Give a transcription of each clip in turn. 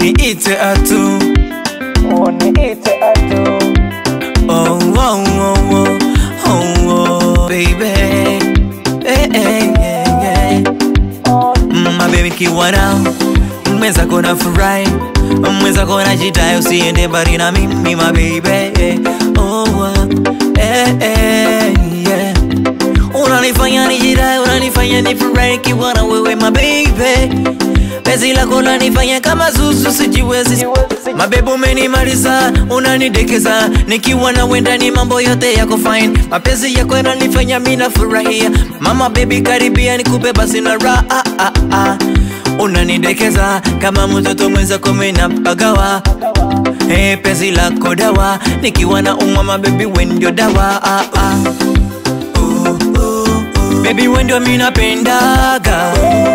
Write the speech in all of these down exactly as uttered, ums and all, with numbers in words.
niite Atu, oh niite Atu. oh oh oh oh oh oh baby, eh eh eh my baby kiwana, mweza kona furahi, mweza kona jitayo usiende bari na mimi my baby, oh eh eh yeah. Unanifanya nijidai, unanifanya nifurahi kiwana wewe my baby. Penzi lako lanifanya kama zuzu sijiwezi. Mabebe umenimaliza, unanidekeza, nikiwa na wenda ni mambo yote yako fine. Mapenzi yako yananifanya mimi nafurahia. Mama baby karibia nikupe basi na raha. Unanidekeza kama mtoto mwenza komena pagawa. Hey, penzi lako dawa, nikiwa na umama baby we ndio dawa. uh, uh, uh. Baby we ndio mimi napendaga.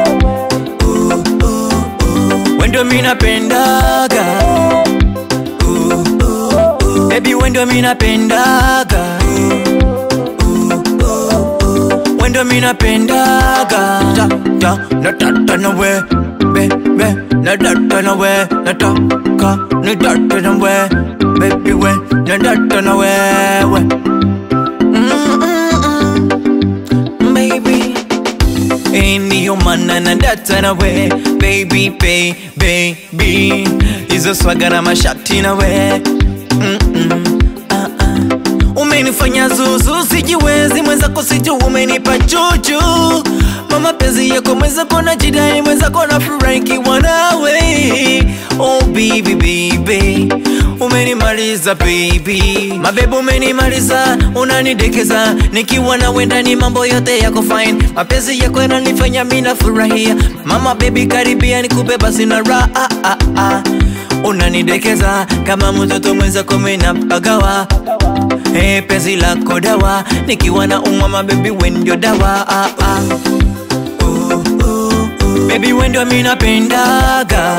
Wendo mina pendaga, uh, uh, uh. Baby wendo mina pendaga, uh, uh, uh. Wendo mina pendaga. Ta ta na ta ta na we, be be na ta ta na we, na ta ka na ta ta na we, baby we na ta ta na we we. Mm mm mm, baby. Ain't your man and that and away, baby, baby, baby. Hizo swaga na mashati na we. Mm mm. Ah ah. Umenifanya zuzu sijiwezi, mweza kusiju umenipa juju. Mama penzi yako mweza kona jidai, mweza kona furahi kiwa nawe. Oh baby, baby. Umenimaliza baby, mabebe umenimaliza, unanidekeza, nikiwa na wenda ni mambo yote yako fine. Mapenzi yako yananifanya mimi nafurahia. Mama baby karibia nikupe basi na raha. Unanidekeza kama mtoto mwenza komena pagawa. Hey, penzi lako dawa, nikiwa na umama baby we ndio dawa. uh, uh, uh. Baby we ndio mimi napendaga.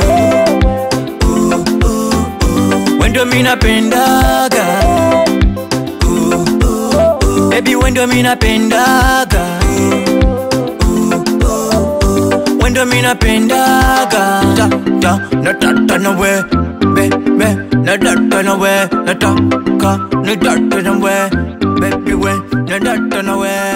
Wendo mina pendaga, uh, uh, uh. Baby wendo mina pendaga, uh, uh, uh. Wendo mina pendaga. Ta ta na ta ta na we, be be na ta ta na we, na ta ka na ta ta na we, baby we na ta ta na we.